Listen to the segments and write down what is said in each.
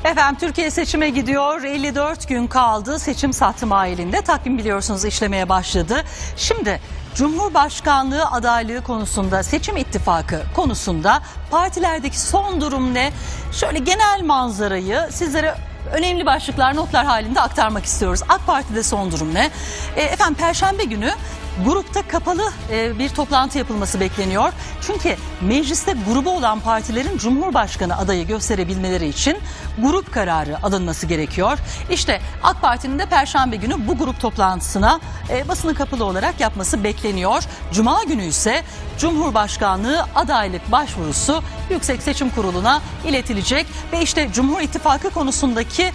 Efendim Türkiye seçime gidiyor. 54 gün kaldı. Seçim sattım halinde. Takvim biliyorsunuz işlemeye başladı. Şimdi Cumhurbaşkanlığı adaylığı konusunda, seçim ittifakı konusunda partilerdeki son durum ne? Şöyle genel manzarayı sizlere önemli başlıklar, notlar halinde aktarmak istiyoruz. AK Parti'de son durum ne? Efendim Perşembe günü grupta kapalı bir toplantı yapılması bekleniyor. Çünkü mecliste grubu olan partilerin Cumhurbaşkanı adayı gösterebilmeleri için grup kararı alınması gerekiyor. İşte AK Parti'nin de Perşembe günü bu grup toplantısına basını kapalı olarak yapması bekleniyor. Cuma günü ise Cumhurbaşkanlığı adaylık başvurusu Yüksek Seçim Kurulu'na iletilecek. Ve işte Cumhur İttifakı konusundaki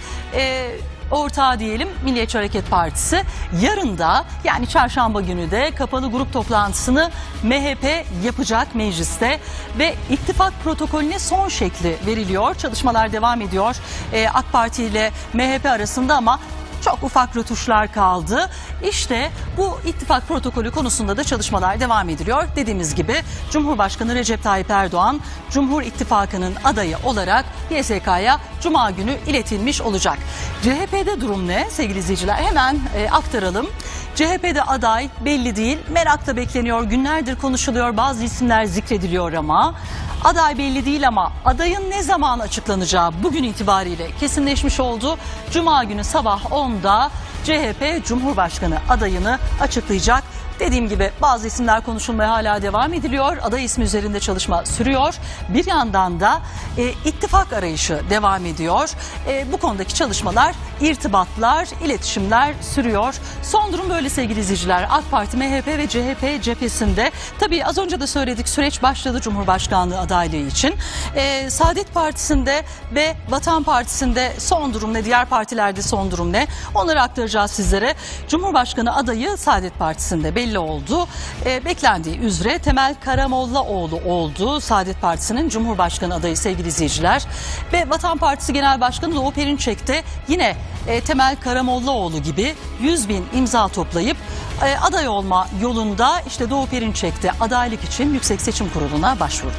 ortağı diyelim Milliyetçi Hareket Partisi yarın da yani çarşamba günü de kapalı grup toplantısını MHP yapacak mecliste ve ittifak protokolüne son şekli veriliyor. Çalışmalar devam ediyor AK Parti ile MHP arasında ama çok ufak rötuşlar kaldı. İşte bu ittifak protokolü konusunda da çalışmalar devam ediliyor. Dediğimiz gibi Cumhurbaşkanı Recep Tayyip Erdoğan Cumhur İttifakı'nın adayı olarak YSK'ya Cuma günü iletilmiş olacak. CHP'de durum ne sevgili izleyiciler? Hemen aktaralım. CHP'de aday belli değil, merakla bekleniyor, günlerdir konuşuluyor, bazı isimler zikrediliyor ama aday belli değil ama adayın ne zaman açıklanacağı bugün itibariyle kesinleşmiş oldu. Cuma günü sabah 10'da CHP Cumhurbaşkanı adayını açıklayacak. Dediğim gibi bazı isimler konuşulmaya hala devam ediliyor. Aday ismi üzerinde çalışma sürüyor. Bir yandan da ittifak arayışı devam ediyor. Bu konudaki çalışmalar, irtibatlar, iletişimler sürüyor. Son durum böyle sevgili izleyiciler. AK Parti, MHP ve CHP cephesinde tabii az önce de söyledik süreç başladı Cumhurbaşkanlığı adaylığı için. Saadet Partisi'nde ve Vatan Partisi'nde son durum ne? Diğer partilerde son durum ne? Onları aktaracağız sizlere. Cumhurbaşkanı adayı Saadet Partisi'nde belli oldu. Beklendiği üzere Temel Karamollaoğlu oldu. Saadet Partisi'nin Cumhurbaşkanı adayı sevgili izleyiciler. Ve Vatan Partisi Genel Başkanı Doğu Perinçek de yine Temel Karamollaoğlu gibi 100.000 imza toplayıp aday olma yolunda işte Doğu Perinçek de adaylık için Yüksek Seçim Kurulu'na başvurdu.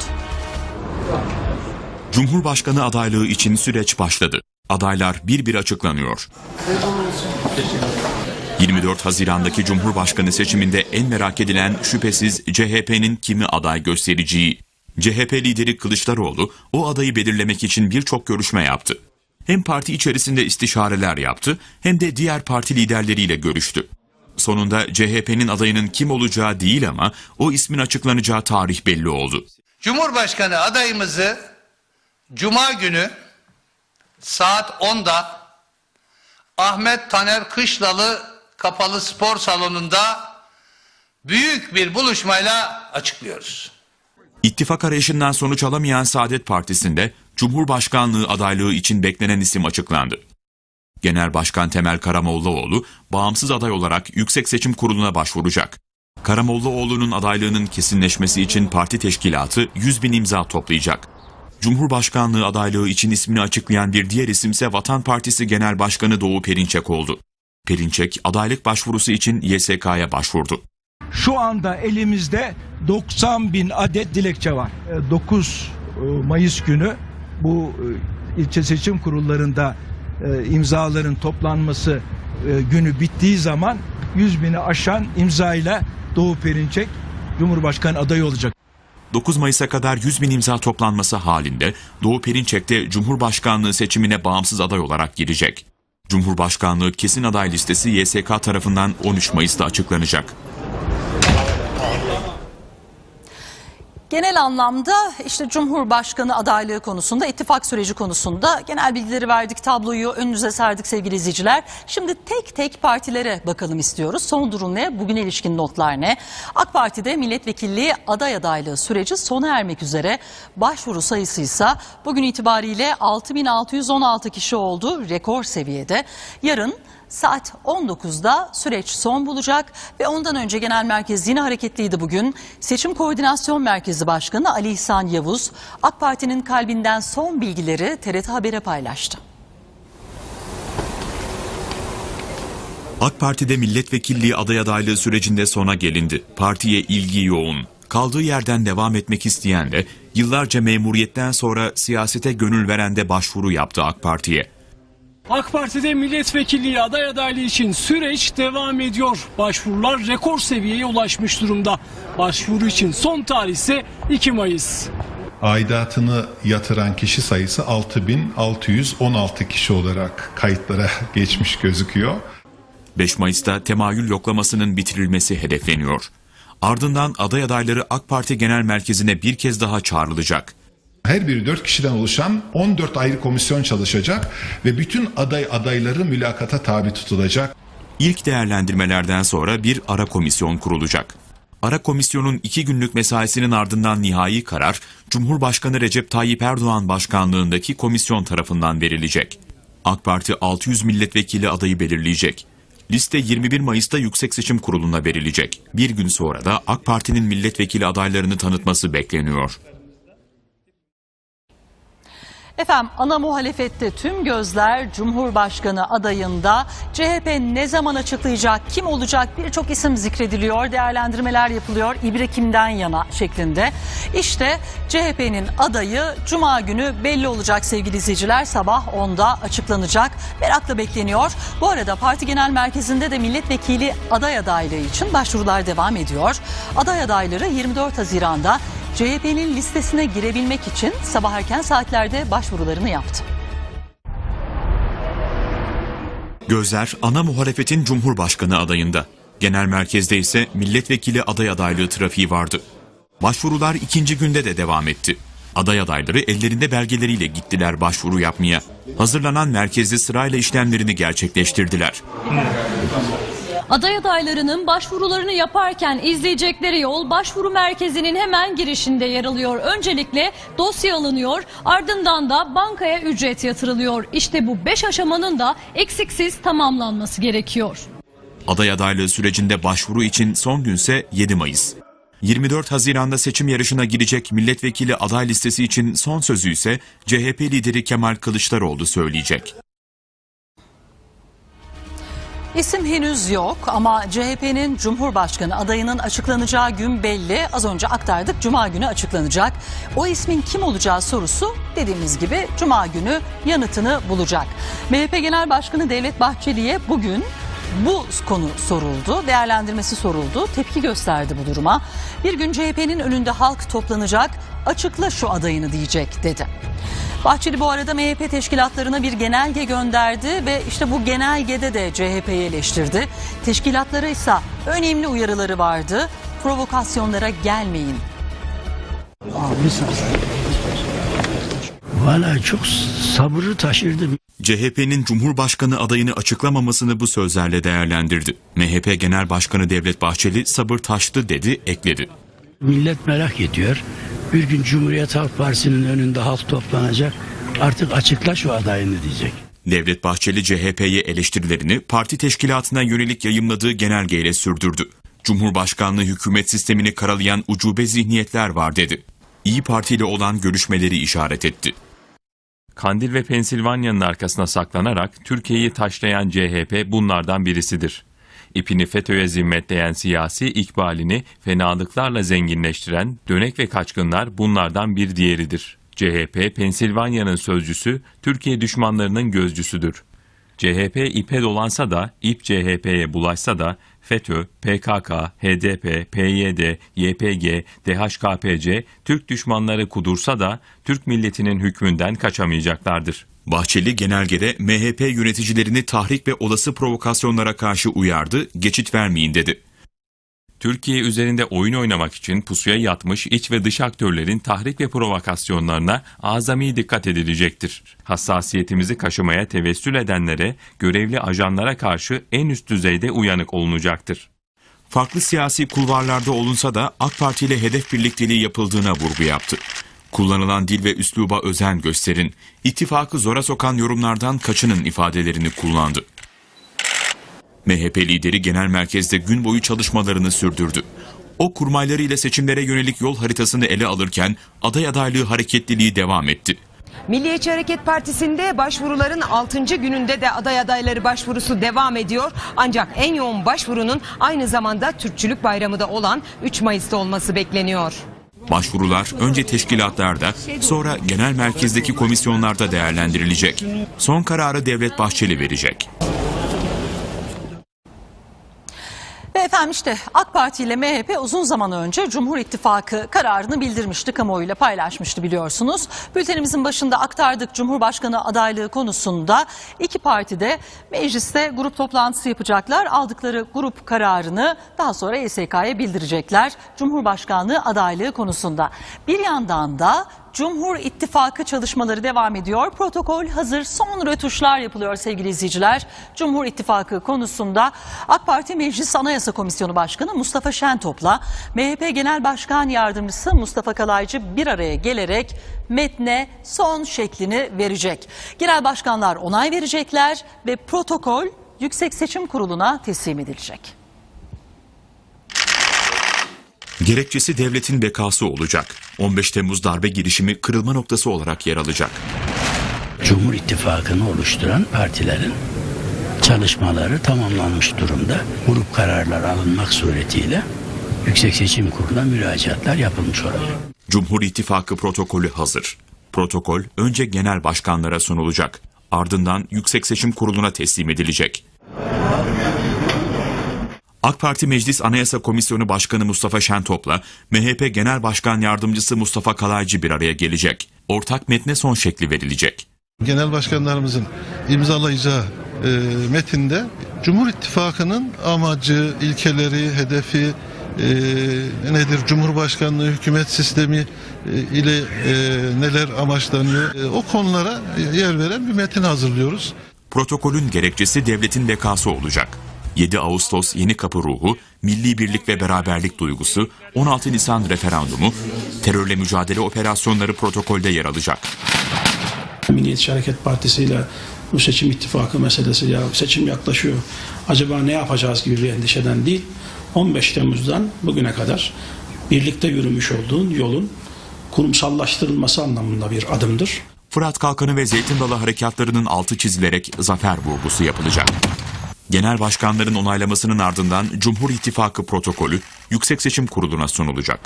Cumhurbaşkanı adaylığı için süreç başladı. Adaylar bir bir açıklanıyor. 24 Haziran'daki Cumhurbaşkanı seçiminde en merak edilen şüphesiz CHP'nin kimi aday göstereceği. CHP lideri Kılıçdaroğlu o adayı belirlemek için birçok görüşme yaptı. Hem parti içerisinde istişareler yaptı hem de diğer parti liderleriyle görüştü. Sonunda CHP'nin adayının kim olacağı değil ama o ismin açıklanacağı tarih belli oldu. Cumhurbaşkanı adayımızı Cuma günü saat 10'da Ahmet Taner Kışlalı Kapalı Spor Salonu'nda büyük bir buluşmayla açıklıyoruz. İttifak arayışından sonuç alamayan Saadet Partisi'nde Cumhurbaşkanlığı adaylığı için beklenen isim açıklandı. Genel Başkan Temel Karamollaoğlu bağımsız aday olarak Yüksek Seçim Kurulu'na başvuracak. Karamollaoğlu'nun adaylığının kesinleşmesi için parti teşkilatı 100.000 imza toplayacak. Cumhurbaşkanlığı adaylığı için ismini açıklayan bir diğer isimse Vatan Partisi Genel Başkanı Doğu Perinçek oldu. Perinçek adaylık başvurusu için YSK'ya başvurdu. Şu anda elimizde 90.000 adet dilekçe var. 9 Mayıs günü bu ilçe seçim kurullarında imzaların toplanması günü bittiği zaman 100.000'i aşan imzayla Doğu Perinçek Cumhurbaşkanı adayı olacak. 9 Mayıs'a kadar 100.000 imza toplanması halinde Doğu Perinçek de Cumhurbaşkanlığı seçimine bağımsız aday olarak girecek. Cumhurbaşkanlığı kesin aday listesi YSK tarafından 13 Mayıs'ta açıklanacak. Genel anlamda işte Cumhurbaşkanı adaylığı konusunda, ittifak süreci konusunda genel bilgileri verdik, tabloyu önünüze serdik sevgili izleyiciler. Şimdi tek tek partilere bakalım istiyoruz. Son durum ne? Bugüne ilişkin notlar ne? AK Parti'de milletvekilliği aday adaylığı süreci sona ermek üzere. Başvuru sayısı ise bugün itibariyle 6.616 kişi oldu, rekor seviyede. Yarın saat 19'da süreç son bulacak ve ondan önce genel merkez yine hareketliydi bugün. Seçim Koordinasyon Merkezi Başkanı Ali İhsan Yavuz, AK Parti'nin kalbinden son bilgileri TRT Haber'e paylaştı. AK Parti'de milletvekilliği aday adaylığı sürecinde sona gelindi. Partiye ilgi yoğun. Kaldığı yerden devam etmek isteyen de Yıllarca memuriyetten sonra siyasete gönül veren de başvuru yaptı AK Parti'ye. AK Parti'de milletvekilliği aday adaylığı için süreç devam ediyor. Başvurular rekor seviyeye ulaşmış durumda. Başvuru için son tarih ise 2 Mayıs. Aidatını yatıran kişi sayısı 6.616 kişi olarak kayıtlara geçmiş gözüküyor. 5 Mayıs'ta temayül yoklamasının bitirilmesi hedefleniyor. Ardından aday adayları AK Parti Genel Merkezi'ne bir kez daha çağrılacak. Her biri 4 kişiden oluşan 14 ayrı komisyon çalışacak ve bütün adayları mülakata tabi tutulacak. İlk değerlendirmelerden sonra bir ara komisyon kurulacak. Ara komisyonun 2 günlük mesaisinin ardından nihai karar, Cumhurbaşkanı Recep Tayyip Erdoğan başkanlığındaki komisyon tarafından verilecek. AK Parti 600 milletvekili adayı belirleyecek. Liste 21 Mayıs'ta Yüksek Seçim Kurulu'na verilecek. Bir gün sonra da AK Parti'nin milletvekili adaylarını tanıtması bekleniyor. Efendim, ana muhalefette tüm gözler Cumhurbaşkanı adayında. CHP ne zaman açıklayacak, kim olacak, birçok isim zikrediliyor, değerlendirmeler yapılıyor, ibre kimden yana şeklinde. İşte CHP'nin adayı Cuma günü belli olacak sevgili izleyiciler, sabah 10'da açıklanacak, merakla bekleniyor. Bu arada parti genel merkezinde de milletvekili aday adaylığı için başvurular devam ediyor. Aday adayları 24 Haziran'da CHP'nin listesine girebilmek için sabah erken saatlerde başvurularını yaptı. Gözler ana muhalefetin Cumhurbaşkanı adayında. Genel merkezde ise milletvekili aday adaylığı trafiği vardı. Başvurular ikinci günde de devam etti. Aday adayları ellerinde belgeleriyle gittiler başvuru yapmaya. Hazırlanan merkezde sırayla işlemlerini gerçekleştirdiler. Aday adaylarının başvurularını yaparken izleyecekleri yol başvuru merkezinin hemen girişinde yer alıyor. Öncelikle dosya alınıyor, ardından da bankaya ücret yatırılıyor. İşte bu 5 aşamanın da eksiksiz tamamlanması gerekiyor. Aday adaylığı sürecinde başvuru için son günse 7 Mayıs. 24 Haziran'da seçim yarışına girecek milletvekili aday listesi için son sözü ise CHP lideri Kemal Kılıçdaroğlu söyleyecek. İsim henüz yok ama CHP'nin Cumhurbaşkanı adayının açıklanacağı gün belli. Az önce aktardık, Cuma günü açıklanacak. O ismin kim olacağı sorusu dediğimiz gibi Cuma günü yanıtını bulacak. MHP Genel Başkanı Devlet Bahçeli'ye bugün bu konu soruldu, değerlendirmesi soruldu, tepki gösterdi bu duruma. Bir gün CHP'nin önünde halk toplanacak, açıkla şu adayını diyecek dedi. Bahçeli bu arada MHP teşkilatlarına bir genelge gönderdi ve işte bu genelgede de CHP'yi eleştirdi. Teşkilatlara ise önemli uyarıları vardı. Provokasyonlara gelmeyin. Valla çok sabrı taşırdım. CHP'nin Cumhurbaşkanı adayını açıklamamasını bu sözlerle değerlendirdi. MHP Genel Başkanı Devlet Bahçeli sabır taştı dedi, ekledi. Millet merak ediyor. Bir gün Cumhuriyet Halk Partisi'nin önünde halk toplanacak. Artık açıkla şu adayını diyecek. Devlet Bahçeli CHP'ye eleştirilerini parti teşkilatına yönelik yayımladığı genelgeyle sürdürdü. Cumhurbaşkanlığı hükümet sistemini karalayan ucube zihniyetler var dedi. İYİ Parti ile olan görüşmeleri işaret etti. Kandil ve Pensilvanya'nın arkasına saklanarak Türkiye'yi taşlayan CHP bunlardan birisidir. İpini FETÖ'ye zimmetleyen siyasi ikbalini fenalıklarla zenginleştiren dönek ve kaçkınlar bunlardan bir diğeridir. CHP, Pensilvanya'nın sözcüsü, Türkiye düşmanlarının gözcüsüdür. CHP ipe dolansa da, ip CHP'ye bulaşsa da FETÖ, PKK, HDP, PYD, YPG, DHKPC, Türk düşmanları kudursa da Türk milletinin hükmünden kaçamayacaklardır. Bahçeli genelgede MHP yöneticilerini tahrik ve olası provokasyonlara karşı uyardı, geçit vermeyin dedi. Türkiye üzerinde oyun oynamak için pusuya yatmış iç ve dış aktörlerin tahrik ve provokasyonlarına azami dikkat edilecektir. Hassasiyetimizi kaşımaya tevessül edenlere, görevli ajanlara karşı en üst düzeyde uyanık olunacaktır. Farklı siyasi kulvarlarda olunsa da AK Parti ile hedef birlikteliği yapıldığına vurgu yaptı. Kullanılan dil ve üsluba özen gösterin, ittifakı zora sokan yorumlardan kaçının ifadelerini kullandı. MHP lideri genel merkezde gün boyu çalışmalarını sürdürdü. O kurmayları ile seçimlere yönelik yol haritasını ele alırken aday adaylığı hareketliliği devam etti. Milliyetçi Hareket Partisi'nde başvuruların 6. gününde de aday adayları başvurusu devam ediyor. Ancak en yoğun başvurunun aynı zamanda Türkçülük Bayramı da olan 3 Mayıs'ta olması bekleniyor. Başvurular önce teşkilatlarda, sonra genel merkezdeki komisyonlarda değerlendirilecek. Son kararı Devlet Bahçeli verecek. Ve efendim işte AK Parti ile MHP uzun zaman önce Cumhur İttifakı kararını bildirmişti, kamuoyuyla paylaşmıştı biliyorsunuz. Bültenimizin başında aktardık, Cumhurbaşkanı adaylığı konusunda iki parti de mecliste grup toplantısı yapacaklar. Aldıkları grup kararını daha sonra YSK'ya bildirecekler Cumhurbaşkanlığı adaylığı konusunda. Bir yandan da Cumhur İttifakı çalışmaları devam ediyor. Protokol hazır, son rötuşlar yapılıyor sevgili izleyiciler. Cumhur İttifakı konusunda AK Parti Meclis Anayasa Komisyonu Başkanı Mustafa Şentop'la MHP Genel Başkan Yardımcısı Mustafa Kalaycı bir araya gelerek metne son şeklini verecek. Genel başkanlar onay verecekler ve protokol Yüksek Seçim Kurulu'na teslim edilecek. Gerekçesi devletin bekası olacak. 15 Temmuz darbe girişimi kırılma noktası olarak yer alacak. Cumhur İttifakı'nı oluşturan partilerin çalışmaları tamamlanmış durumda. Grup kararları alınmak suretiyle Yüksek Seçim Kurulu'na müracaatlar yapılmış olacak. Cumhur İttifakı protokolü hazır. Protokol önce genel başkanlara sunulacak. Ardından Yüksek Seçim Kurulu'na teslim edilecek. AK Parti Meclis Anayasa Komisyonu Başkanı Mustafa Şentop'la MHP Genel Başkan Yardımcısı Mustafa Kalaycı bir araya gelecek. Ortak metne son şekli verilecek. Genel başkanlarımızın imzalayacağı metinde Cumhur İttifakı'nın amacı, ilkeleri, hedefi nedir? Cumhurbaşkanlığı, hükümet sistemi ile neler amaçlanıyor? O konulara yer veren bir metin hazırlıyoruz. Protokolün gerekçesi devletin bekası olacak. 7 Ağustos Yenikapı ruhu, milli birlik ve beraberlik duygusu, 16 Nisan referandumu, terörle mücadele operasyonları protokolde yer alacak. Milliyetçi Hareket Partisi ile bu seçim ittifakı meselesi, ya seçim yaklaşıyor, acaba ne yapacağız gibi bir endişeden değil, 15 Temmuz'dan bugüne kadar birlikte yürümüş olduğun yolun kurumsallaştırılması anlamında bir adımdır. Fırat Kalkanı ve Zeytin Dalı harekatlarının altı çizilerek zafer vurgusu yapılacak. Genel başkanların onaylamasının ardından Cumhur İttifakı protokolü Yüksek Seçim Kurulu'na sunulacak.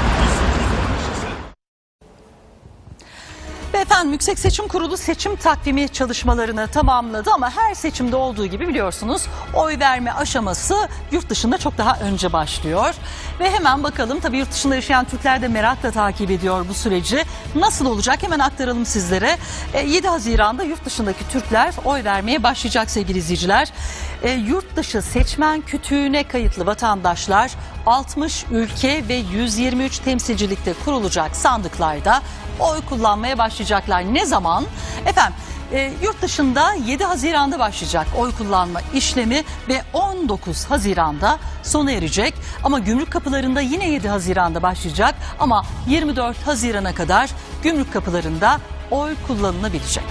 Efendim Yüksek Seçim Kurulu seçim takvimi çalışmalarını tamamladı ama her seçimde olduğu gibi biliyorsunuz oy verme aşaması yurt dışında çok daha önce başlıyor. Ve hemen bakalım, tabii yurt dışında yaşayan Türkler de merakla takip ediyor bu süreci. Nasıl olacak hemen aktaralım sizlere. 7 Haziran'da yurt dışındaki Türkler oy vermeye başlayacak sevgili izleyiciler. Yurt dışı seçmen kütüğüne kayıtlı vatandaşlar 60 ülke ve 123 temsilcilikte kurulacak sandıklarda oy kullanmaya başlayacaklar. Ne zaman? Efendim yurt dışında 7 Haziran'da başlayacak oy kullanma işlemi ve 19 Haziran'da sona erecek. Ama gümrük kapılarında yine 7 Haziran'da başlayacak ama 24 Haziran'a kadar gümrük kapılarında oy kullanılabilecek.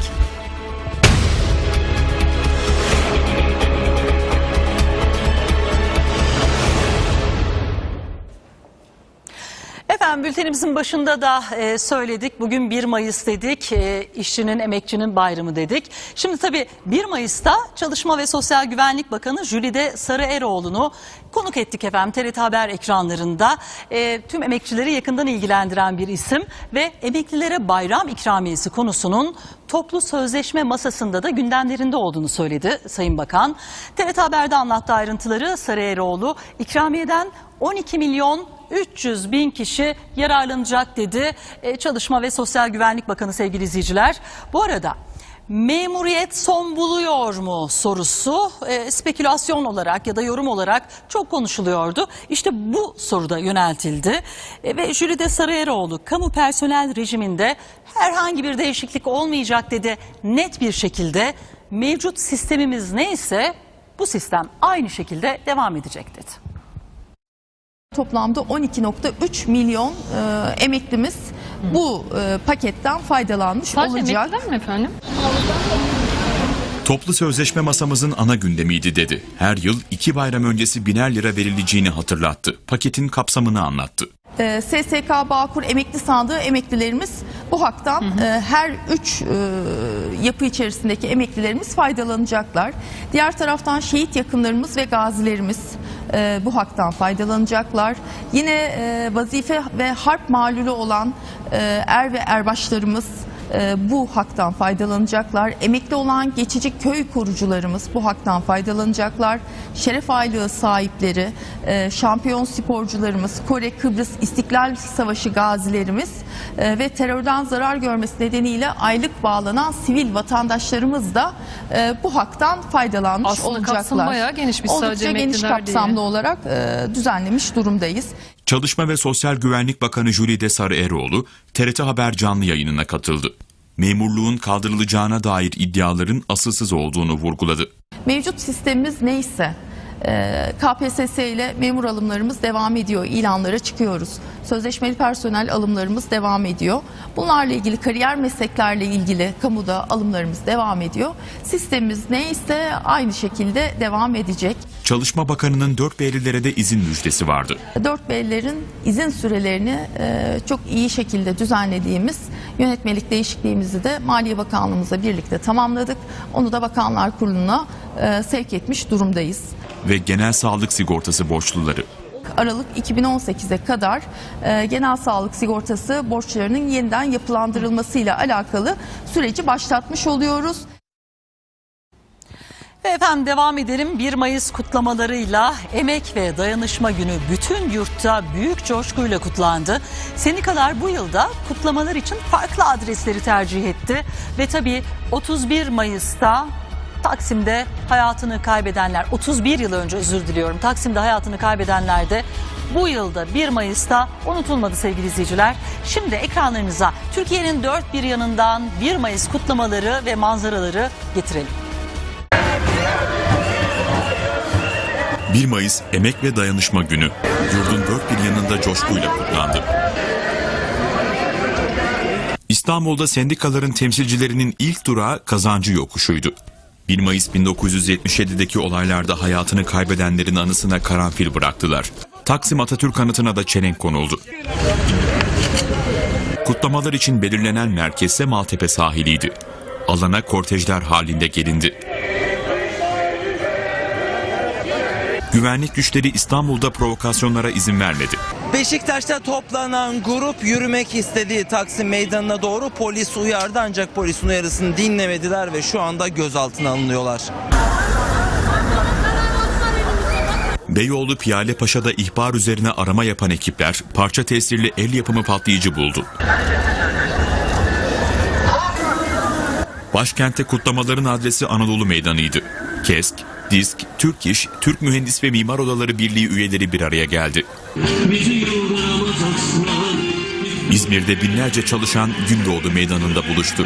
Efendim bültenimizin başında da söyledik. Bugün 1 Mayıs dedik. İşçinin, emekçinin bayramı dedik. Şimdi tabii 1 Mayıs'ta Çalışma ve Sosyal Güvenlik Bakanı Jülide Sarıeroğlu'nu konuk ettik efendim TRT Haber ekranlarında. Tüm emekçileri yakından ilgilendiren bir isim ve emeklilere bayram ikramiyesi konusunun toplu sözleşme masasında da gündemlerinde olduğunu söyledi Sayın Bakan. TRT Haber'de anlattı ayrıntıları. Sarıeroğlu ikramiyeden 12 milyon 300 bin kişi yararlanacak dedi Çalışma ve Sosyal Güvenlik Bakanı sevgili izleyiciler. Bu arada memuriyet son buluyor mu sorusu spekülasyon olarak ya da yorum olarak çok konuşuluyordu. İşte bu soruda yöneltildi ve Jülide Sarıeroğlu kamu personel rejiminde herhangi bir değişiklik olmayacak dedi. Net bir şekilde mevcut sistemimiz neyse bu sistem aynı şekilde devam edecek dedi. Toplamda 12,3 milyon emeklimiz bu paketten faydalanmış olacak. Sadece emekliler mi efendim? Toplu sözleşme masamızın ana gündemiydi dedi. Her yıl 2 bayram öncesi 1000'er lira verileceğini hatırlattı. Paketin kapsamını anlattı. SSK Bağkur Emekli Sandığı emeklilerimiz bu haktan her 3 yapı içerisindeki emeklilerimiz faydalanacaklar. Diğer taraftan şehit yakınlarımız ve gazilerimiz, bu haktan faydalanacaklar. Yine vazife ve harp malulü olan er ve erbaşlarımız bu haktan faydalanacaklar. Emekli olan geçici köy korucularımız bu haktan faydalanacaklar. Şeref aylığı sahipleri, şampiyon sporcularımız, Kore, Kıbrıs, İstiklal Savaşı gazilerimiz ve terörden zarar görmesi nedeniyle aylık bağlanan sivil vatandaşlarımız da bu haktan faydalanmış aslında olacaklar. Kapsam bayağı geniş, biz sadece oldukça geniş kapsamlı olarak düzenlemiş durumdayız. Çalışma ve Sosyal Güvenlik Bakanı Jülide Sarıeroğlu, TRT Haber canlı yayınına katıldı. Memurluğun kaldırılacağına dair iddiaların asılsız olduğunu vurguladı. Mevcut sistemimiz neyse KPSS ile memur alımlarımız devam ediyor. İlanlara çıkıyoruz. Sözleşmeli personel alımlarımız devam ediyor. Bunlarla ilgili kariyer mesleklerle ilgili kamuda alımlarımız devam ediyor. Sistemimiz neyse aynı şekilde devam edecek. Çalışma Bakanı'nın 4B'lilere de izin müjdesi vardı. 4B'lilerin izin sürelerini çok iyi şekilde düzenlediğimiz yönetmelik değişikliğimizi de Maliye Bakanlığımızla birlikte tamamladık. Onu da Bakanlar Kurulu'na sevk etmiş durumdayız. Ve genel sağlık sigortası borçluları. Aralık 2018'e kadar genel sağlık sigortası borçlarının yeniden yapılandırılmasıyla alakalı süreci başlatmış oluyoruz. Ve efendim devam edelim. 1 Mayıs kutlamalarıyla Emek ve Dayanışma Günü bütün yurtta büyük coşkuyla kutlandı. Sendikalar bu yılda kutlamalar için farklı adresleri tercih etti. Ve tabii 31 Mayıs'ta Taksim'de hayatını kaybedenler, 31 yıl önce özür diliyorum, Taksim'de hayatını kaybedenler de bu yılda 1 Mayıs'ta unutulmadı sevgili izleyiciler. Şimdi ekranlarınıza Türkiye'nin dört bir yanından 1 Mayıs kutlamaları ve manzaraları getirelim. 1 Mayıs Emek ve Dayanışma Günü yurdun dört bir yanında coşkuyla kutlandı. İstanbul'da sendikaların temsilcilerinin ilk durağı Kazancı Yokuşu'ydu. 1 Mayıs 1977'deki olaylarda hayatını kaybedenlerin anısına karanfil bıraktılar. Taksim Atatürk Anıtı'na da çelenk konuldu. Kutlamalar için belirlenen merkezse Maltepe sahiliydi. Alana kortejler halinde gelindi. Güvenlik güçleri İstanbul'da provokasyonlara izin vermedi. Beşiktaş'ta toplanan grup yürümek istediği Taksim Meydanı'na doğru polis uyardı ancak polisin uyarısını dinlemediler ve şu anda gözaltına alınıyorlar. Beyoğlu Piyalepaşa'da ihbar üzerine arama yapan ekipler parça tesirli el yapımı patlayıcı buldu. Başkentte kutlamaların adresi Anadolu Meydanı'ydı. KESK, DİSK, Türk İş, Türk Mühendis ve Mimar Odaları Birliği üyeleri bir araya geldi. İzmir'de binlerce çalışan Gündoğdu Meydanı'nda buluştu.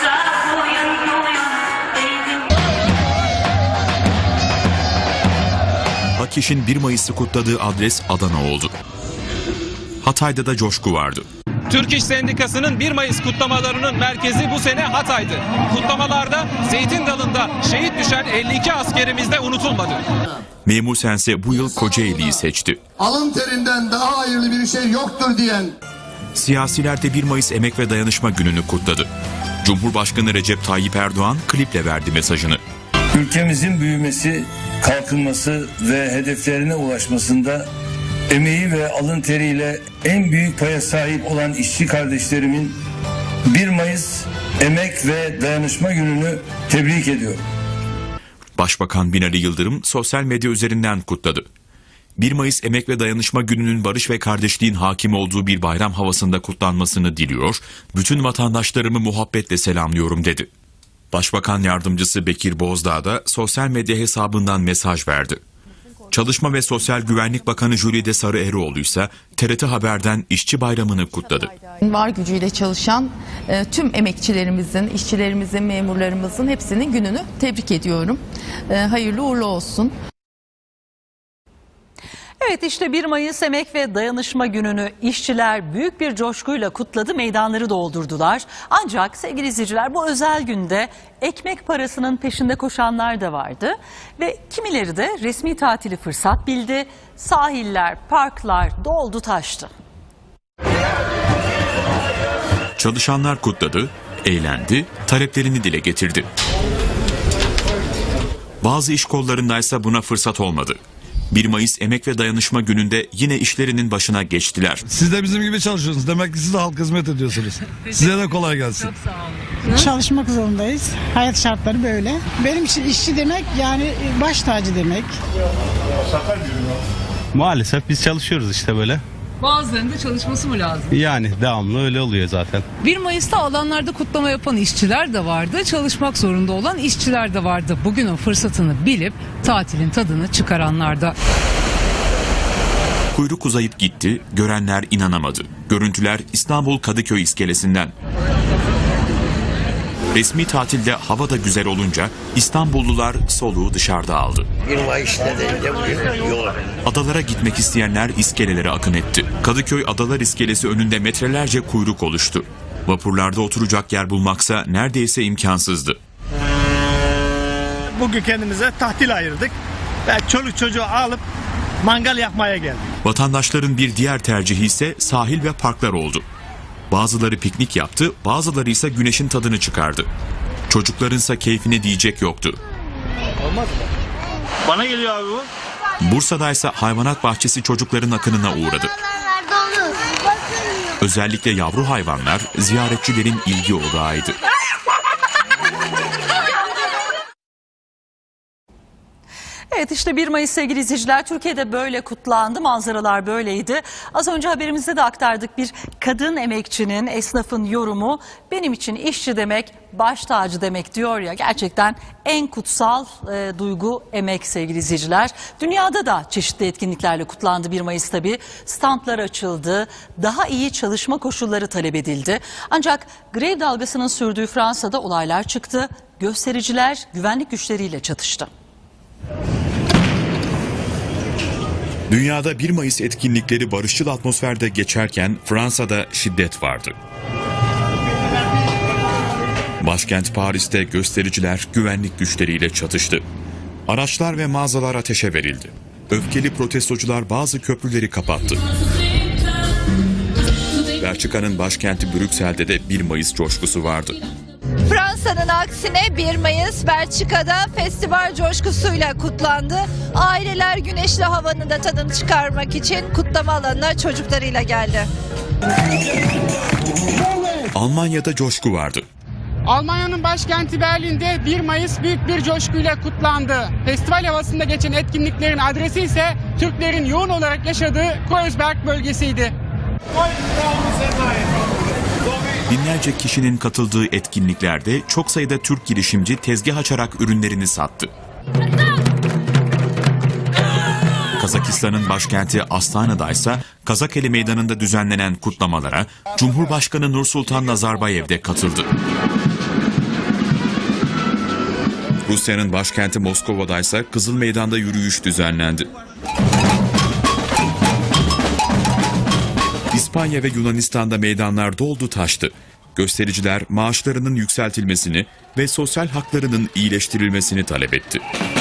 HAKİŞ'in 1 Mayıs'ı kutladığı adres Adana oldu. Hatay'da da coşku vardı. Türk İş Sendikası'nın 1 Mayıs kutlamalarının merkezi bu sene Hatay'dı. Kutlamalarda Zeytin Dalı'nda şehit düşen 52 askerimiz de unutulmadı. Memur Sense bu yıl Kocaeli'yi seçti. Alın terinden daha hayırlı bir şey yoktur diyen. Siyasiler de 1 Mayıs Emek ve Dayanışma Günü'nü kutladı. Cumhurbaşkanı Recep Tayyip Erdoğan kliple verdi mesajını. Ülkemizin büyümesi, kalkınması ve hedeflerine ulaşmasında emeği ve alın teriyle en büyük paya sahip olan işçi kardeşlerimin 1 Mayıs Emek ve Dayanışma Günü'nü tebrik ediyorum. Başbakan Binali Yıldırım sosyal medya üzerinden kutladı. 1 Mayıs Emek ve Dayanışma Günü'nün barış ve kardeşliğin hakim olduğu bir bayram havasında kutlanmasını diliyor, bütün vatandaşlarımı muhabbetle selamlıyorum dedi. Başbakan Yardımcısı Bekir Bozdağ da sosyal medya hesabından mesaj verdi. Çalışma ve Sosyal Güvenlik Bakanı Jülide Sarıeroğlu ise TRT Haber'den İşçi Bayramı'nı kutladı. Var gücüyle çalışan tüm emekçilerimizin, işçilerimizin, memurlarımızın hepsinin gününü tebrik ediyorum. Hayırlı uğurlu olsun. Evet, işte 1 Mayıs Emek ve Dayanışma Günü'nü işçiler büyük bir coşkuyla kutladı, meydanları doldurdular. Ancak sevgili izleyiciler, bu özel günde ekmek parasının peşinde koşanlar da vardı. Ve kimileri de resmi tatili fırsat bildi. Sahiller, parklar doldu taştı. Çalışanlar kutladı, eğlendi, taleplerini dile getirdi. Bazı iş kollarındaysa buna fırsat olmadı. 1 Mayıs Emek ve Dayanışma Günü'nde yine işlerinin başına geçtiler. Siz de bizim gibi çalışıyorsunuz. Demek ki siz de halk hizmet ediyorsunuz. Size de kolay gelsin. Çok sağ olun. Çalışmak zorundayız. Hayat şartları böyle. Benim için işçi demek yani baş tacı demek. Maalesef biz çalışıyoruz işte böyle. Bazılarının da çalışması mı lazım? Yani devamlı öyle oluyor zaten. 1 Mayıs'ta alanlarda kutlama yapan işçiler de vardı, çalışmak zorunda olan işçiler de vardı. Bugün o fırsatını bilip tatilin tadını çıkaranlar da. Kuyruk uzayıp gitti, görenler inanamadı. Görüntüler İstanbul Kadıköy iskelesinden. Resmi tatilde hava da güzel olunca İstanbullular soluğu dışarıda aldı. 1 Mayıs nedeniyle bugün yola. Adalara gitmek isteyenler iskelelere akın etti. Kadıköy Adalar İskelesi önünde metrelerce kuyruk oluştu. Vapurlarda oturacak yer bulmaksa neredeyse imkansızdı. Bugün kendimize tatil ayırdık ve çoluk çocuğu alıp mangal yakmaya geldik. Vatandaşların bir diğer tercihi ise sahil ve parklar oldu. Bazıları piknik yaptı, bazıları ise güneşin tadını çıkardı. Çocuklarınsa keyfine diyecek yoktu. Olmaz mı? Bana geliyor abi bu. Bursa'daysa hayvanat bahçesi çocukların akınına uğradı. Özellikle yavru hayvanlar ziyaretçilerin ilgi odağıydı. Evet, işte 1 Mayıs sevgili izleyiciler, Türkiye'de böyle kutlandı, manzaralar böyleydi. Az önce haberimizde de aktardık, bir kadın emekçinin, esnafın yorumu, benim için işçi demek baş tacı demek diyor ya, gerçekten en kutsal duygu emek sevgili izleyiciler. Dünyada da çeşitli etkinliklerle kutlandı 1 Mayıs tabii. Standlar açıldı, daha iyi çalışma koşulları talep edildi. Ancak grev dalgasının sürdüğü Fransa'da olaylar çıktı, göstericiler güvenlik güçleriyle çatıştı. Dünyada 1 Mayıs etkinlikleri barışçıl atmosferde geçerken Fransa'da şiddet vardı. Başkent Paris'te göstericiler güvenlik güçleriyle çatıştı. Araçlar ve mağazalar ateşe verildi. Öfkeli protestocular bazı köprüleri kapattı. Belçika'nın başkenti Brüksel'de de 1 Mayıs coşkusu vardı. Fransa'nın aksine 1 Mayıs Belçika'da festival coşkusuyla kutlandı. Aileler güneşli havanın da tadını çıkarmak için kutlama alanına çocuklarıyla geldi. Almanya'da coşku vardı. Almanya'nın başkenti Berlin'de 1 Mayıs büyük bir coşkuyla kutlandı. Festival havasında geçen etkinliklerin adresi ise Türklerin yoğun olarak yaşadığı Kreuzberg bölgesiydi. Binlerce kişinin katıldığı etkinliklerde çok sayıda Türk girişimci tezgah açarak ürünlerini sattı. Kazakistan'ın başkenti Astana'da ise Kazakeli Meydanı'nda düzenlenen kutlamalara Cumhurbaşkanı Nursultan Nazarbayev de katıldı. Rusya'nın başkenti Moskova'da ise Kızıl Meydan'da yürüyüş düzenlendi. İspanya ve Yunanistan'da meydanlar doldu taştı. Göstericiler maaşlarının yükseltilmesini ve sosyal haklarının iyileştirilmesini talep etti.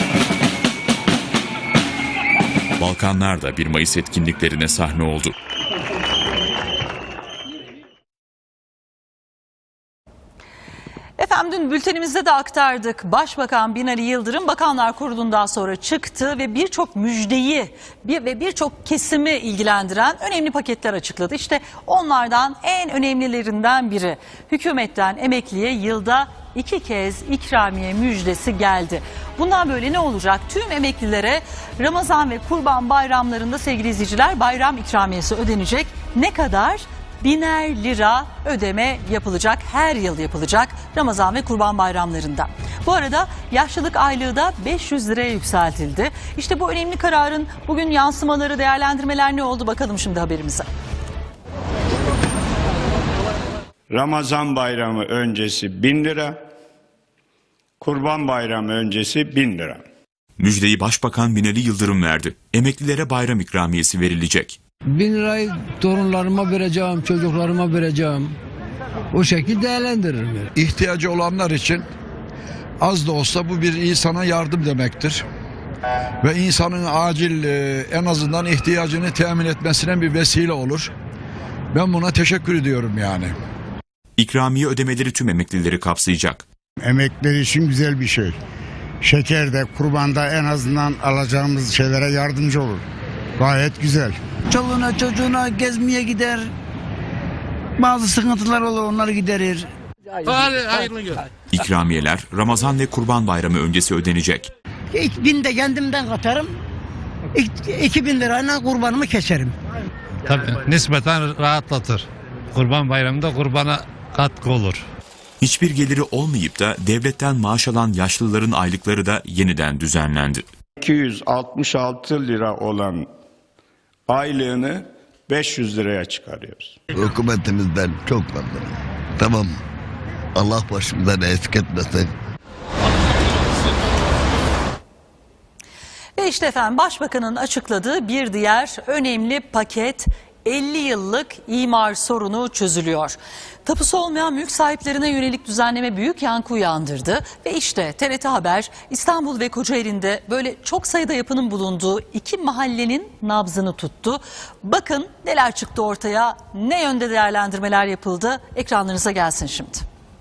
Balkanlar da 1 Mayıs etkinliklerine sahne oldu. Efendim, dün bültenimizde de aktardık. Başbakan Binali Yıldırım Bakanlar Kurulu'ndan sonra çıktı ve birçok müjdeyi ve birçok kesimi ilgilendiren önemli paketler açıkladı. İşte onlardan en önemlilerinden biri, hükümetten emekliye yılda 2 kez ikramiye müjdesi geldi. Bundan böyle ne olacak? Tüm emeklilere Ramazan ve Kurban bayramlarında sevgili izleyiciler bayram ikramiyesi ödenecek. Ne kadar? 1000'er lira ödeme yapılacak, her yıl yapılacak Ramazan ve Kurban bayramlarında. Bu arada yaşlılık aylığı da 500 liraya yükseltildi. İşte bu önemli kararın bugün yansımaları, değerlendirmeler ne oldu bakalım şimdi haberimize. Ramazan bayramı öncesi 1000 lira, Kurban bayramı öncesi 1000 lira. Müjdeyi Başbakan Binali Yıldırım verdi. Emeklilere bayram ikramiyesi verilecek. 1000 lirayı torunlarıma vereceğim, çocuklarıma vereceğim. O şekilde değerlendiririm. İhtiyacı olanlar için az da olsa bu bir insana yardım demektir. Ve insanın acil en azından ihtiyacını temin etmesine bir vesile olur. Ben buna teşekkür ediyorum yani. İkramiye ödemeleri tüm emeklileri kapsayacak. Emekliler için güzel bir şey. şekerde, kurbanda en azından alacağımız şeylere yardımcı olur. Gayet güzel. Çoluğuna çocuğuna gezmeye gider. Bazı sıkıntılar olur, onları giderir. Hayırlı gün. İkramiyeler Ramazan ve Kurban Bayramı öncesi ödenecek. 2000 de kendimden katarım. 2000 lirayla kurbanımı keserim. Tabii nispeten rahatlatır. Kurban Bayramı'nda kurbana katkı olur. Hiçbir geliri olmayıp da devletten maaş alan yaşlıların aylıkları da yeniden düzenlendi. 266 lira olan aylığını 500 liraya çıkarıyoruz. Hükümetimizden çok memnunum. Tamam. Allah başımızdan eksik etmesin. Ve işte efendim Başbakan'ın açıkladığı bir diğer önemli paket, 50 yıllık imar sorunu çözülüyor. Tapusu olmayan mülk sahiplerine yönelik düzenleme büyük yankı uyandırdı. Ve işte TRT Haber İstanbul ve Kocaeli'nde böyle çok sayıda yapının bulunduğu iki mahallenin nabzını tuttu. Bakın neler çıktı ortaya, ne yönde değerlendirmeler yapıldı, ekranlarınıza gelsin şimdi.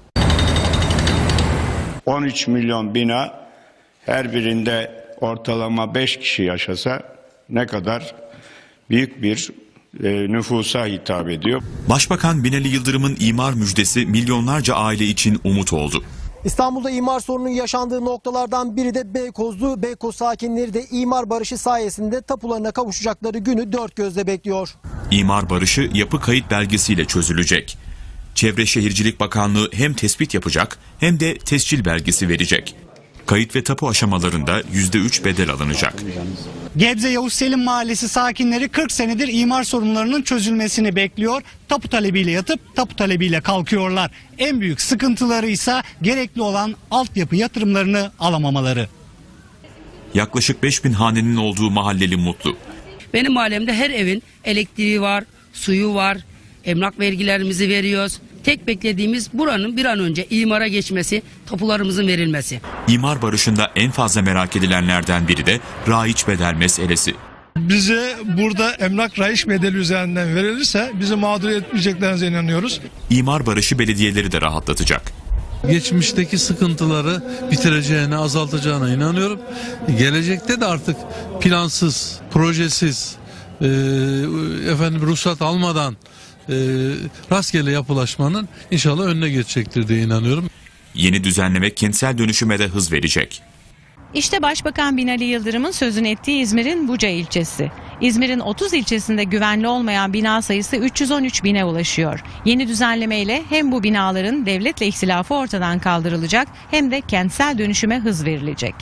13 milyon bina, her birinde ortalama 5 kişi yaşasa ne kadar büyük bir nüfusa hitap ediyor. Başbakan Binali Yıldırım'ın imar müjdesi milyonlarca aile için umut oldu. İstanbul'da imar sorununun yaşandığı noktalardan biri de Beykoz'du. Beykoz sakinleri de imar barışı sayesinde tapularına kavuşacakları günü dört gözle bekliyor. İmar barışı yapı kayıt belgesiyle çözülecek. Çevre Şehircilik Bakanlığı hem tespit yapacak hem de tescil belgesi verecek. Kayıt ve tapu aşamalarında %3 bedel alınacak. Gebze Yavuz Selim Mahallesi sakinleri 40 senedir imar sorunlarının çözülmesini bekliyor. Tapu talebiyle yatıp tapu talebiyle kalkıyorlar. En büyük sıkıntıları ise gerekli olan altyapı yatırımlarını alamamaları. Yaklaşık 5000 hanenin olduğu mahalleli mutlu. Benim mahallemde her evin elektriği var, suyu var, emlak vergilerimizi veriyoruz. Tek beklediğimiz buranın bir an önce imara geçmesi, tapularımızın verilmesi. İmar barışında en fazla merak edilenlerden biri de raiç bedel meselesi. Bize burada emlak raiç bedeli üzerinden verilirse bizi mağdur etmeyeceklerine inanıyoruz. İmar barışı belediyeleri de rahatlatacak. Geçmişteki sıkıntıları bitireceğine, azaltacağına inanıyorum. Gelecekte de artık plansız, projesiz, ruhsat almadan rastgele yapılaşmanın inşallah önüne geçecektir diye inanıyorum. Yeni düzenleme kentsel dönüşüme de hız verecek. İşte Başbakan Binali Yıldırım'ın sözünü ettiği İzmir'in Buca ilçesi. İzmir'in 30 ilçesinde güvenli olmayan bina sayısı 313 bine ulaşıyor. Yeni düzenlemeyle hem bu binaların devletle ihtilafı ortadan kaldırılacak hem de kentsel dönüşüme hız verilecek.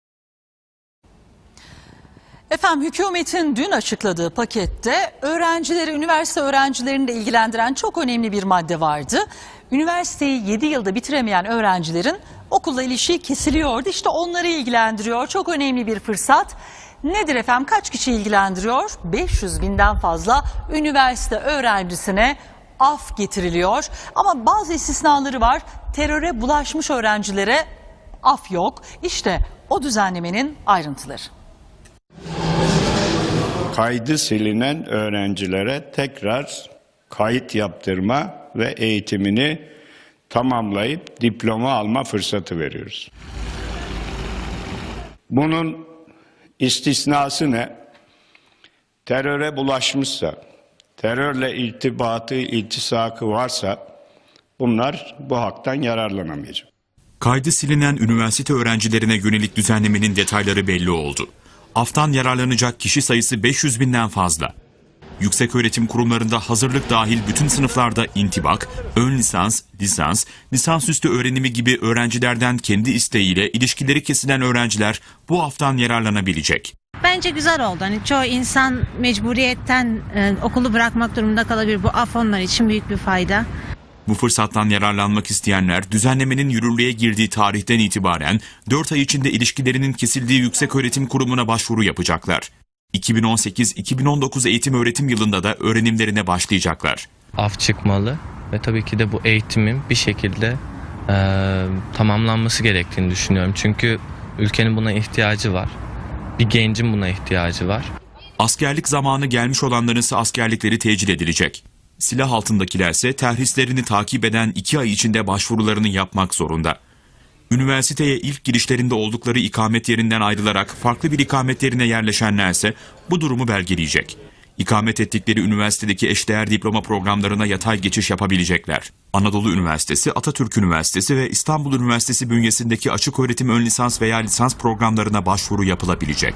Efendim hükümetin dün açıkladığı pakette üniversite öğrencilerini de ilgilendiren çok önemli bir madde vardı. Üniversiteyi 7 yılda bitiremeyen öğrencilerin okulla ilişiği kesiliyordu. İşte onları ilgilendiriyor. Çok önemli bir fırsat. Nedir efendim? Kaç kişi ilgilendiriyor? 500 binden fazla üniversite öğrencisine af getiriliyor. Ama bazı istisnaları var. Teröre bulaşmış öğrencilere af yok. İşte o düzenlemenin ayrıntıları. Kaydı silinen öğrencilere tekrar kayıt yaptırma ve eğitimini tamamlayıp diploma alma fırsatı veriyoruz. Bunun istisnası ne? Teröre bulaşmışsa, terörle irtibatı, iltisakı varsa bunlar bu haktan yararlanamayacak. Kaydı silinen üniversite öğrencilerine yönelik düzenlemenin detayları belli oldu. Aftan yararlanacak kişi sayısı 500 binden fazla. Yükseköğretim kurumlarında hazırlık dahil bütün sınıflarda intibak, ön lisans, lisansüstü öğrenimi gibi öğrencilerden kendi isteğiyle ilişkileri kesilen öğrenciler bu aftan yararlanabilecek. Bence güzel oldu. Çoğu insan mecburiyetten okulu bırakmak durumunda kalabilir. Bu af onlar için büyük bir fayda. Bu fırsattan yararlanmak isteyenler düzenlemenin yürürlüğe girdiği tarihten itibaren 4 ay içinde ilişkilerinin kesildiği yükseköğretim kurumuna başvuru yapacaklar. 2018-2019 eğitim öğretim yılında da öğrenimlerine başlayacaklar. Af çıkmalı ve tabii ki de bu eğitimin bir şekilde tamamlanması gerektiğini düşünüyorum. Çünkü ülkenin buna ihtiyacı var. Bir gencin buna ihtiyacı var. Askerlik zamanı gelmiş olanların ise askerlikleri tecil edilecek. Silah altındakilerse terhislerini takip eden 2 ay içinde başvurularını yapmak zorunda. Üniversiteye ilk girişlerinde oldukları ikamet yerinden ayrılarak farklı bir ikamet yerine yerleşenlerse bu durumu belgeleyecek. İkamet ettikleri üniversitedeki eşdeğer diploma programlarına yatay geçiş yapabilecekler. Anadolu Üniversitesi, Atatürk Üniversitesi ve İstanbul Üniversitesi bünyesindeki açık öğretim ön lisans veya lisans programlarına başvuru yapılabilecek.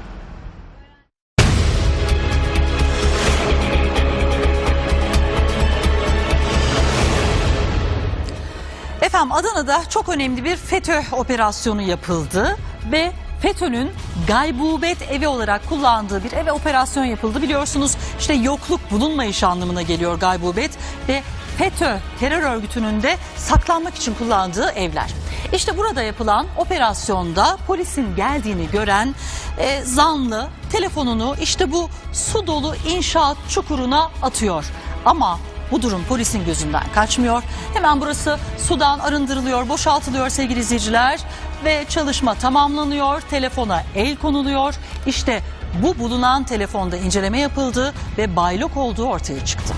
Efendim Adana'da çok önemli bir FETÖ operasyonu yapıldı ve FETÖ'nün gaybubet evi olarak kullandığı bir eve operasyon yapıldı. Biliyorsunuz işte yokluk bulunmayış anlamına geliyor gaybubet ve FETÖ terör örgütünün de saklanmak için kullandığı evler. İşte burada yapılan operasyonda polisin geldiğini gören zanlı telefonunu işte bu su dolu inşaat çukuruna atıyor. Ama bu durum polisin gözünden kaçmıyor. Hemen burası sudan arındırılıyor, boşaltılıyor sevgili izleyiciler ve çalışma tamamlanıyor. Telefona el konuluyor. İşte bu bulunan telefonda inceleme yapıldı ve baylok olduğu ortaya çıktı.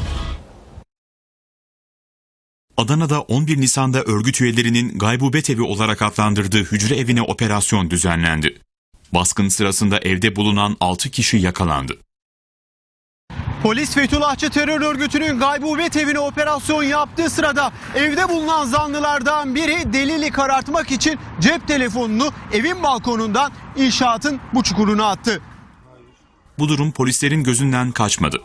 Adana'da 11 Nisan'da örgüt üyelerinin gaybubet evi olarak adlandırdığı hücre evine operasyon düzenlendi. Baskın sırasında evde bulunan 6 kişi yakalandı. Polis Fethullahçı terör örgütünün gaybubet evine operasyon yaptığı sırada evde bulunan zanlılardan biri delili karartmak için cep telefonunu evin balkonundan inşaatın bu çukuruna attı. Bu durum polislerin gözünden kaçmadı.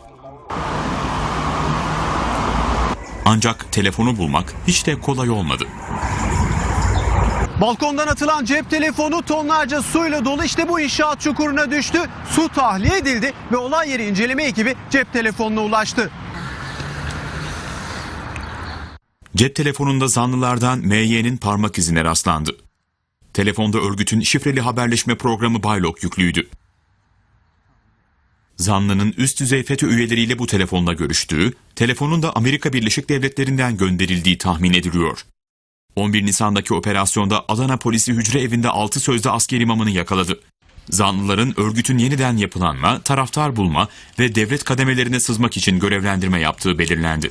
Ancak telefonu bulmak hiç de kolay olmadı. Balkondan atılan cep telefonu tonlarca suyla dolu işte bu inşaat çukuruna düştü. Su tahliye edildi ve olay yeri inceleme ekibi cep telefonuna ulaştı. Cep telefonunda zanlılardan MY'nin parmak izine rastlandı. Telefonda örgütün şifreli haberleşme programı Baylok yüklüydü. Zanlının üst düzey FETÖ üyeleriyle bu telefonla görüştüğü, telefonun da Amerika Birleşik Devletleri'nden gönderildiği tahmin ediliyor. 11 Nisan'daki operasyonda Adana polisi hücre evinde 6 sözde asker imamını yakaladı. Zanlıların örgütün yeniden yapılanma, taraftar bulma ve devlet kademelerine sızmak için görevlendirme yaptığı belirlendi.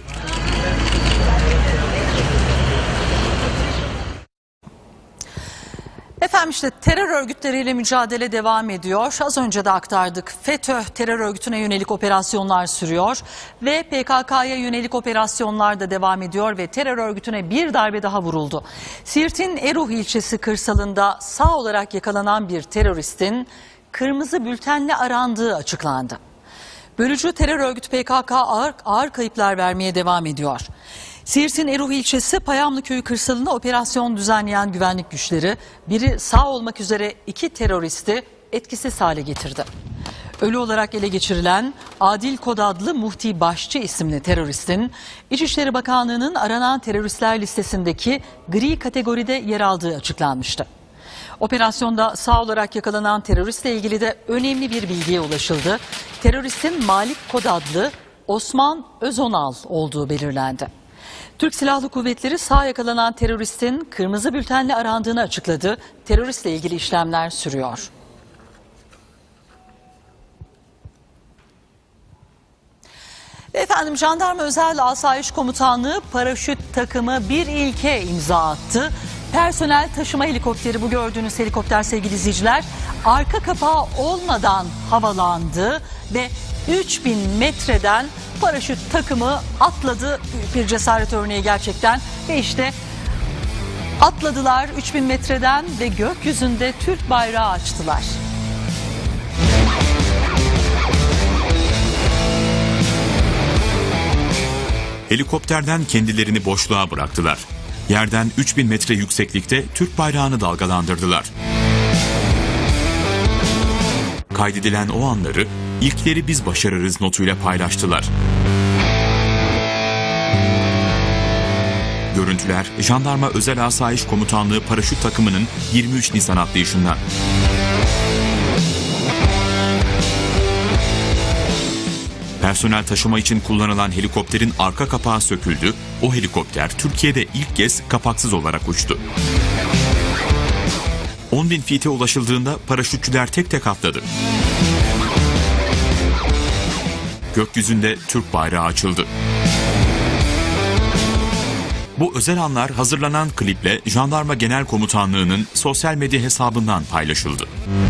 Efendim işte terör örgütleriyle mücadele devam ediyor. Az önce de aktardık. FETÖ terör örgütüne yönelik operasyonlar sürüyor ve PKK'ya yönelik operasyonlar da devam ediyor ve terör örgütüne bir darbe daha vuruldu. Siirt'in Eruh ilçesi kırsalında sağ olarak yakalanan bir teröristin kırmızı bültenle arandığı açıklandı. Bölücü terör örgütü PKK ağır kayıplar vermeye devam ediyor. Siirt'in Eruh ilçesi Payamlı köyü kırsalında operasyon düzenleyen güvenlik güçleri biri sağ olmak üzere 2 teröristi etkisiz hale getirdi. Ölü olarak ele geçirilen Adil Kod adlı Muhti Başçı isimli teröristin İçişleri Bakanlığı'nın aranan teröristler listesindeki gri kategoride yer aldığı açıklanmıştı. Operasyonda sağ olarak yakalanan teröristle ilgili de önemli bir bilgiye ulaşıldı. Teröristin Malik Kod adlı Osman Özonal olduğu belirlendi. Türk Silahlı Kuvvetleri sağ yakalanan teröristin kırmızı bültenle arandığını açıkladı. Teröristle ilgili işlemler sürüyor. Efendim Jandarma Özel Asayiş Komutanlığı paraşüt takımı bir ilke imza attı. Personel taşıma helikopteri, bu gördüğünüz helikopter sevgili izleyiciler, arka kapağı olmadan havalandı ve 3000 metreden paraşüt takımı atladı. Bir cesaret örneği gerçekten ve işte atladılar 3000 metreden ve gökyüzünde Türk bayrağı açtılar. Helikopterden kendilerini boşluğa bıraktılar. Yerden 3000 metre yükseklikte Türk bayrağını dalgalandırdılar. Kaydedilen o anları ilkleri biz başarırız notuyla paylaştılar. Görüntüler Jandarma Özel Asayiş Komutanlığı paraşüt takımının 23 Nisan atlayışından. Personel taşıma için kullanılan helikopterin arka kapağı söküldü. O helikopter Türkiye'de ilk kez kapaksız olarak uçtu. 10.000 feet'e ulaşıldığında paraşütçüler tek tek atladı. Gökyüzünde Türk bayrağı açıldı. Bu özel anlar hazırlanan kliple Jandarma Genel Komutanlığı'nın sosyal medya hesabından paylaşıldı.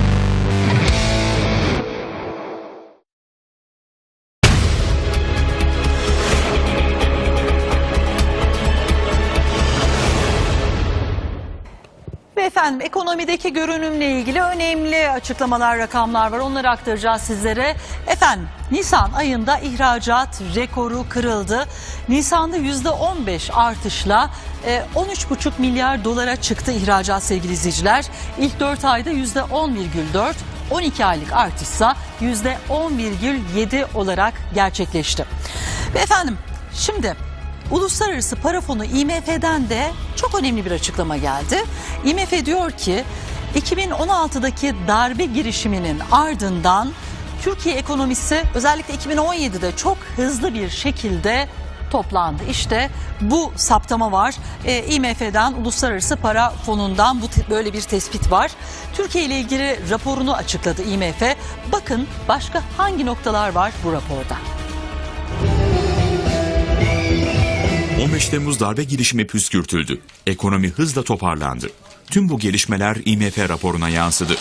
Ve efendim ekonomideki görünümle ilgili önemli açıklamalar, rakamlar var. Onları aktaracağız sizlere. Efendim Nisan ayında ihracat rekoru kırıldı. Nisan'da %15 artışla 13,5 milyar dolara çıktı ihracat sevgili izleyiciler. İlk 4 ayda %10,4, 12 aylık artışsa %10,7 olarak gerçekleşti. Ve efendim şimdi Uluslararası Para Fonu IMF'den de çok önemli bir açıklama geldi. IMF diyor ki 2016'daki darbe girişiminin ardından Türkiye ekonomisi özellikle 2017'de çok hızlı bir şekilde toplandı. İşte bu saptama var. IMF'den, Uluslararası Para Fonu'ndan böyle bir tespit var. Türkiye ile ilgili raporunu açıkladı IMF. Bakın başka hangi noktalar var bu raporda? 15 Temmuz darbe girişimi püskürtüldü. Ekonomi hızla toparlandı. Tüm bu gelişmeler IMF raporuna yansıdı.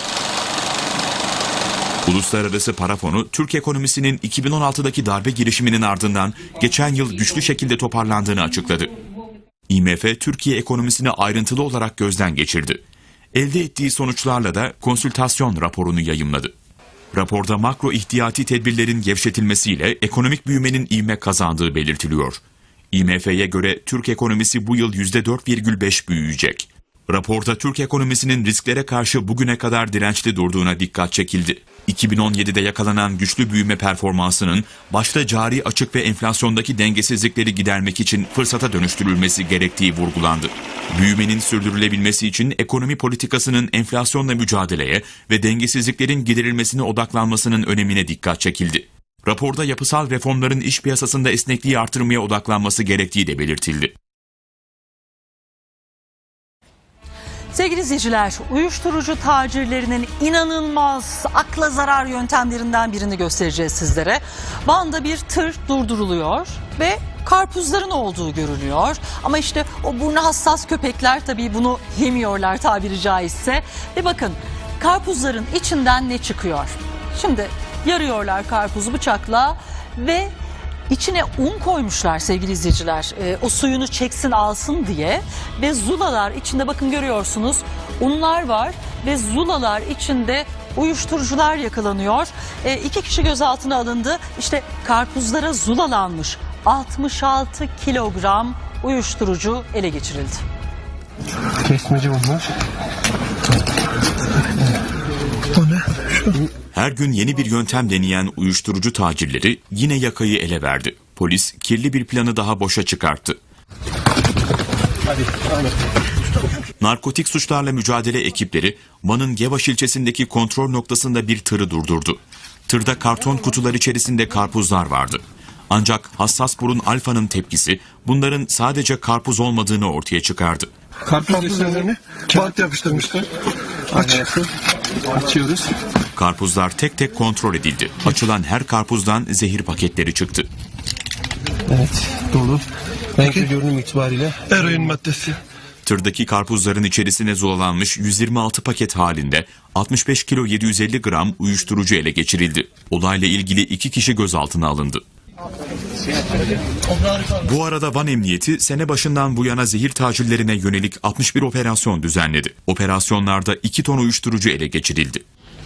Uluslararası Para Fonu, Türk ekonomisinin 2016'daki darbe girişiminin ardından geçen yıl güçlü şekilde toparlandığını açıkladı. IMF, Türkiye ekonomisini ayrıntılı olarak gözden geçirdi. Elde ettiği sonuçlarla da konsültasyon raporunu yayımladı. Raporda makro ihtiyati tedbirlerin gevşetilmesiyle ekonomik büyümenin ivme kazandığı belirtiliyor. IMF'ye göre Türk ekonomisi bu yıl %4,5 büyüyecek. Raporda Türk ekonomisinin risklere karşı bugüne kadar dirençli durduğuna dikkat çekildi. 2017'de yakalanan güçlü büyüme performansının başta cari açık ve enflasyondaki dengesizlikleri gidermek için fırsata dönüştürülmesi gerektiği vurgulandı. Büyümenin sürdürülebilmesi için ekonomi politikasının enflasyonla mücadeleye ve dengesizliklerin giderilmesine odaklanmasının önemine dikkat çekildi. Raporda yapısal reformların iş piyasasında esnekliği artırmaya odaklanması gerektiği de belirtildi. Sevgili izleyiciler, uyuşturucu tacirlerinin inanılmaz akla zarar yöntemlerinden birini göstereceğiz sizlere. Van'da bir tır durduruluyor ve karpuzların olduğu görülüyor. Ama işte o burnu hassas köpekler tabii bunu yemiyorlar tabiri caizse. Ve bakın karpuzların içinden ne çıkıyor? Şimdi yarıyorlar karpuzu bıçakla ve içine un koymuşlar sevgili izleyiciler. O suyunu çeksin alsın diye ve zulalar içinde bakın görüyorsunuz unlar var ve zulalar içinde uyuşturucular yakalanıyor. 2 kişi gözaltına alındı. İşte karpuzlara zulalanmış 66 kilogram uyuşturucu ele geçirildi. Kesmece bunlar. O ne? Her gün yeni bir yöntem deneyen uyuşturucu tacirleri yine yakayı ele verdi. Polis kirli bir planı daha boşa çıkarttı. Narkotik suçlarla mücadele ekipleri Van'ın Gevaş ilçesindeki kontrol noktasında bir tırı durdurdu. Tırda karton kutular içerisinde karpuzlar vardı. Ancak hassas burun Alfa'nın tepkisi bunların sadece karpuz olmadığını ortaya çıkardı. Karpuz üzerine kağıt yapıştırmışlar. Açıyoruz. Karpuzlar tek tek kontrol edildi. Açılan her karpuzdan zehir paketleri çıktı. Evet, dolu. Renkli görünüm itibariyle eroin maddesi. Tırdaki karpuzların içerisine zulalanmış 126 paket halinde 65 kilo 750 gram uyuşturucu ele geçirildi. Olayla ilgili 2 kişi gözaltına alındı. Bu arada Van Emniyeti sene başından bu yana zehir tacirlerine yönelik 61 operasyon düzenledi. Operasyonlarda 2 ton uyuşturucu ele geçirildi.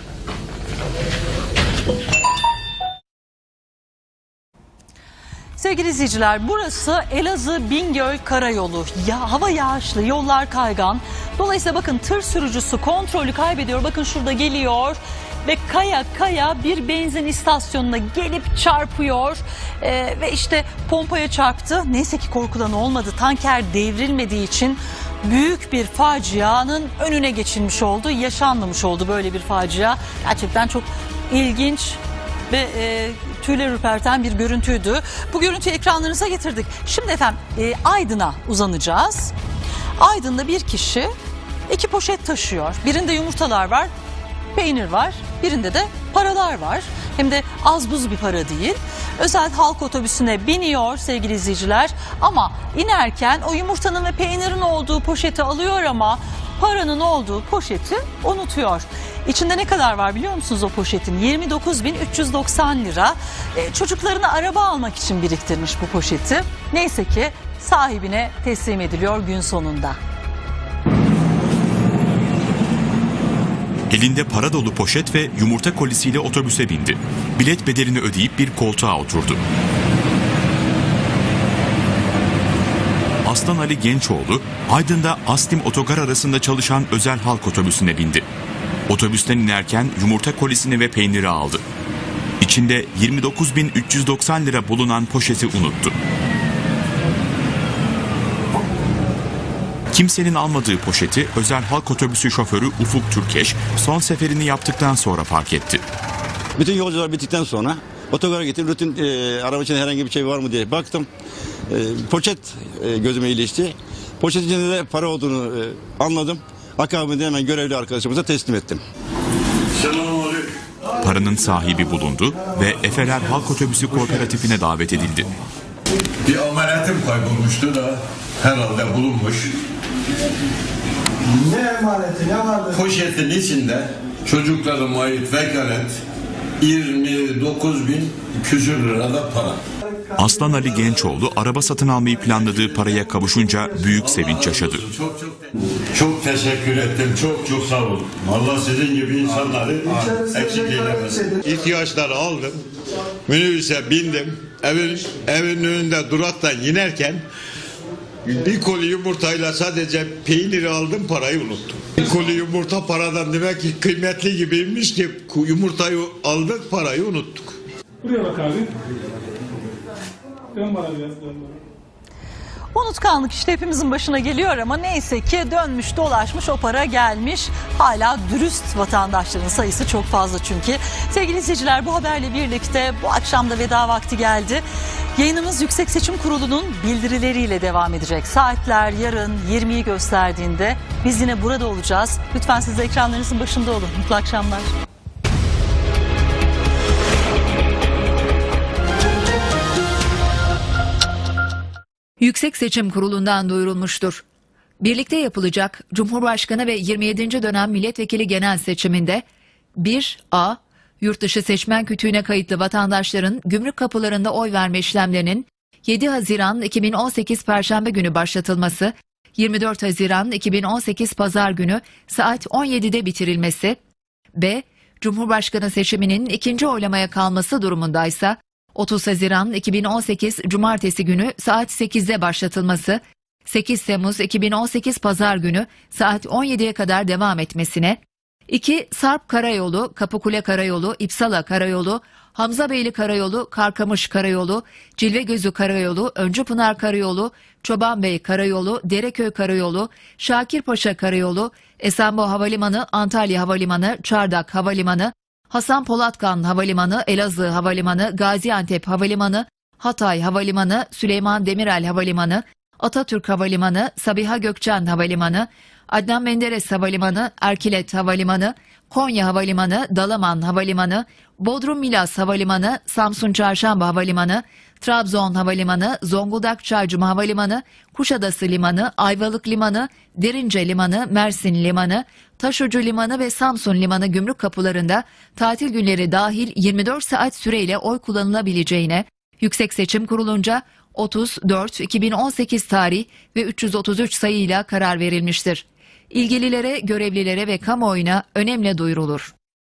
Sevgili izleyiciler, burası Elazığ-Bingöl Karayolu. Hava yağışlı, yollar kaygan. Dolayısıyla bakın tır sürücüsü kontrolü kaybediyor. Bakın şurada geliyor ve kaya kaya bir benzin istasyonuna gelip çarpıyor. Ve işte pompaya çarptı. Neyse ki korkulan olmadı. Tanker devrilmediği için büyük bir facianın önüne geçilmiş oldu. Yaşanmamış oldu böyle bir facia. Gerçekten çok ilginç ve tüyler ürperten bir görüntüydü. Bu görüntüyü ekranlarınıza getirdik. Şimdi efendim Aydın'a uzanacağız. Aydın'da bir kişi 2 poşet taşıyor. Birinde yumurtalar var, peynir var, birinde de paralar var. Hem de az buz bir para değil. Özel halk otobüsüne biniyor sevgili izleyiciler ama inerken o yumurtanın ve peynirin olduğu poşeti alıyor ama paranın olduğu poşeti unutuyor. İçinde ne kadar var biliyor musunuz o poşetin? 29.390 lira. Çocuklarına araba almak için biriktirmiş bu poşeti. Neyse ki sahibine teslim ediliyor gün sonunda. Elinde para dolu poşet ve yumurta kolisiyle otobüse bindi. Bilet bedelini ödeyip bir koltuğa oturdu. Aslan Ali Gençoğlu, Aydın'da Astim Otogar arasında çalışan özel halk otobüsüne bindi. Otobüsten inerken yumurta kolisini ve peyniri aldı. İçinde 29.390 lira bulunan poşeti unuttu. Kimsenin almadığı poşeti özel halk otobüsü şoförü Ufuk Türkeş son seferini yaptıktan sonra fark etti. Bütün yolcular bittikten sonra otogara gittim. Rutin araba içinde herhangi bir şey var mı diye baktım. Poşet gözüme ilişti. Poşetin içinde de para olduğunu anladım. Akabinde hemen görevli arkadaşımıza teslim ettim. Paranın sahibi bulundu ve Efeler Halk Otobüsü Kooperatifine davet edildi. Bir emanetim kaybolmuştu da herhalde bulunmuş. Ne emaneti, ne vardı? Poşetin içinde çocuklarıma ait vekalet 29.000 küsür lirada para. Aslan Ali Gençoğlu araba satın almayı planladığı paraya kavuşunca büyük sevinç yaşadı. Çok teşekkür ettim. Çok sağ olun. Allah sizin gibi insanları eksik eylemesin. İhtiyaçları aldım. Minibüse bindim. Evin önünde duraktan inerken bir koli yumurtayla sadece peyniri aldım, parayı unuttum. Bir koli yumurta paradan demek ki kıymetli gibiymiş ki yumurtayı aldık, parayı unuttuk. Buraya bak abi. Dön bana biraz, dön bana. Unutkanlık işte hepimizin başına geliyor ama neyse ki dönmüş dolaşmış o para gelmiş. Hala dürüst vatandaşların sayısı çok fazla çünkü. Sevgili izleyiciler bu haberle birlikte bu akşam da veda vakti geldi. Yayınımız Yüksek Seçim Kurulu'nun bildirileriyle devam edecek. Saatler yarın 20'yi gösterdiğinde biz yine burada olacağız. Lütfen siz de ekranlarınızın başında olun. Mutlu akşamlar. Yüksek Seçim Kurulu'ndan duyurulmuştur. Birlikte yapılacak Cumhurbaşkanı ve 27. dönem milletvekili genel seçiminde 1A. Yurtdışı seçmen kütüğüne kayıtlı vatandaşların gümrük kapılarında oy verme işlemlerinin 7 Haziran 2018 Perşembe günü başlatılması, 24 Haziran 2018 Pazar günü saat 17'de bitirilmesi, B. Cumhurbaşkanı seçiminin ikinci oylamaya kalması durumundaysa 30 Haziran 2018 Cumartesi günü saat 8'de başlatılması, 8 Temmuz 2018 Pazar günü saat 17'ye kadar devam etmesine, 2. Sarp Karayolu, Kapıkule Karayolu, İpsala Karayolu, Hamzabeyli Karayolu, Karkamış Karayolu, Cilvegözü Karayolu, Öncüpınar Karayolu, Çobanbey Karayolu, Dereköy Karayolu, Şakirpaşa Karayolu, Esenboğa Havalimanı, Antalya Havalimanı, Çardak Havalimanı, Hasan Polatkan Havalimanı, Elazığ Havalimanı, Gaziantep Havalimanı, Hatay Havalimanı, Süleyman Demirel Havalimanı, Atatürk Havalimanı, Sabiha Gökçen Havalimanı, Adnan Menderes Havalimanı, Erkilet Havalimanı, Konya Havalimanı, Dalaman Havalimanı, Bodrum Milas Havalimanı, Samsun Çarşamba Havalimanı, Trabzon Havalimanı, Zonguldak Çaycuma Havalimanı, Kuşadası Limanı, Ayvalık Limanı, Derince Limanı, Mersin Limanı, Taşucu Limanı ve Samsun Limanı gümrük kapılarında tatil günleri dahil 24 saat süreyle oy kullanılabileceğine Yüksek Seçim Kurulu'nca 30/4/2018 tarih ve 333 sayıyla karar verilmiştir. İlgililere, görevlilere ve kamuoyuna önemli duyurulur.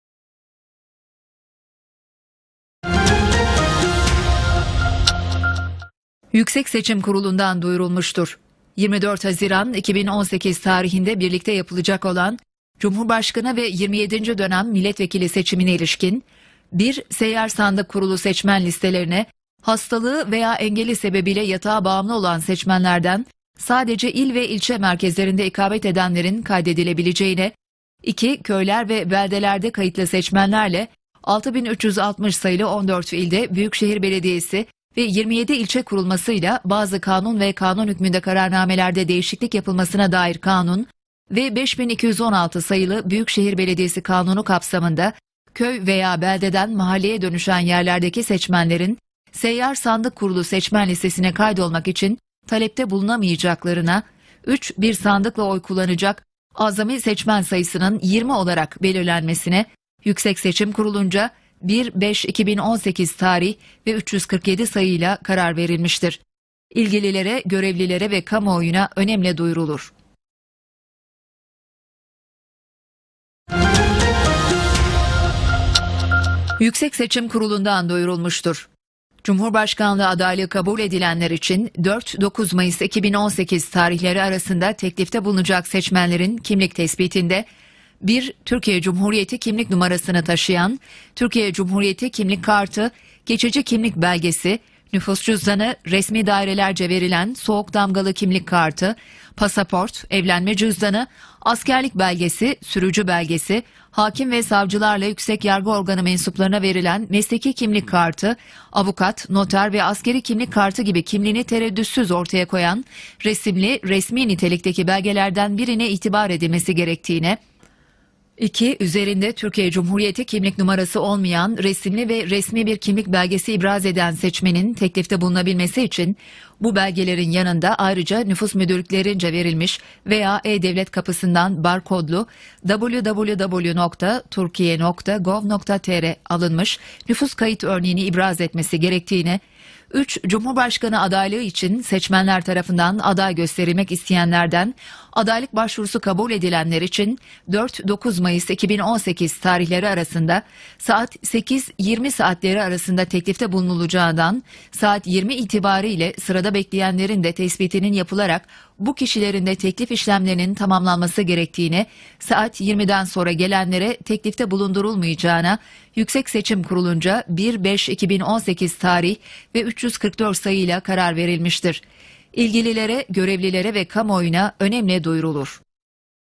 Yüksek Seçim Kurulu'ndan duyurulmuştur. 24 Haziran 2018 tarihinde birlikte yapılacak olan Cumhurbaşkanı ve 27. dönem milletvekili seçimine ilişkin 1. Seyyar Sandık Kurulu seçmen listelerine hastalığı veya engeli sebebiyle yatağa bağımlı olan seçmenlerden sadece il ve ilçe merkezlerinde ikamet edenlerin kaydedilebileceğine, 2. Köyler ve beldelerde kayıtlı seçmenlerle 6360 sayılı 14 ilde Büyükşehir Belediyesi ve 27 ilçe kurulmasıyla bazı kanun ve kanun hükmünde kararnamelerde değişiklik yapılmasına dair kanun ve 5216 sayılı Büyükşehir Belediyesi Kanunu kapsamında köy veya beldeden mahalleye dönüşen yerlerdeki seçmenlerin seyyar sandık kurulu seçmen listesine kaydolmak için talepte bulunamayacaklarına, 3 bir sandıkla oy kullanacak azami seçmen sayısının 20 olarak belirlenmesine Yüksek Seçim Kurulu'nca 1-5-2018 tarih ve 347 sayıyla karar verilmiştir. İlgililere, görevlilere ve kamuoyuna önemli duyurulur. Yüksek Seçim Kurulu'ndan duyurulmuştur. Cumhurbaşkanlığı adaylığı kabul edilenler için 4-9 Mayıs 2018 tarihleri arasında teklifte bulunacak seçmenlerin kimlik tespitinde 1. Türkiye Cumhuriyeti kimlik numarasını taşıyan, Türkiye Cumhuriyeti kimlik kartı, geçici kimlik belgesi, nüfus cüzdanı, resmi dairelerce verilen soğuk damgalı kimlik kartı, pasaport, evlenme cüzdanı, askerlik belgesi, sürücü belgesi, hakim ve savcılarla yüksek yargı organı mensuplarına verilen mesleki kimlik kartı, avukat, noter ve askeri kimlik kartı gibi kimliğini tereddütsüz ortaya koyan resimli, resmi nitelikteki belgelerden birine itibar edilmesi gerektiğine, 2. Üzerinde Türkiye Cumhuriyeti kimlik numarası olmayan resimli ve resmi bir kimlik belgesi ibraz eden seçmenin teklifte bulunabilmesi için bu belgelerin yanında ayrıca nüfus müdürlüklerince verilmiş veya E-Devlet kapısından barkodlu www.turkiye.gov.tr alınmış nüfus kayıt örneğini ibraz etmesi gerektiğine, 3. Cumhurbaşkanı adaylığı için seçmenler tarafından aday gösterilmek isteyenlerden adaylık başvurusu kabul edilenler için 4-9 Mayıs 2018 tarihleri arasında saat 8-20 saatleri arasında teklifte bulunulacağından saat 20 itibariyle sırada bekleyenlerin de tespitinin yapılarak bu kişilerin de teklif işlemlerinin tamamlanması gerektiğine, saat 20'den sonra gelenlere teklifte bulundurulmayacağına Yüksek Seçim Kurulu'nca 1-5-2018 tarih ve 344 sayıyla karar verilmiştir. İlgililere, görevlilere ve kamuoyuna önemli duyurulur.